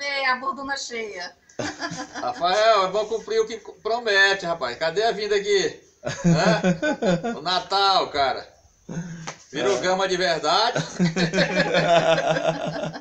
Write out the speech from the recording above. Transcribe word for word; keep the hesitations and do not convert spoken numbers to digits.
ver a bordona cheia. Rafael, é bom cumprir o que promete, rapaz. Cadê a vinda aqui? Hã? O Natal, cara. Virou gama de verdade.